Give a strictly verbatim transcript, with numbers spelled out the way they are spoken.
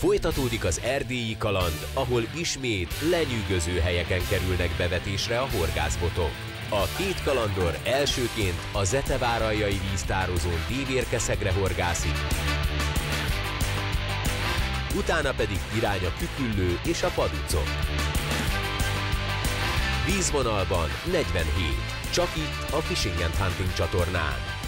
Folytatódik az erdélyi kaland, ahol ismét lenyűgöző helyeken kerülnek bevetésre a horgászbotok. A két kalandor elsőként a Zeteváralljai víztározón Dévérkeszegre horgászik, utána pedig irány a Küküllő és a Paducok. Vízvonalban negyvenhét, csak itt a Fishing and Hunting csatornán.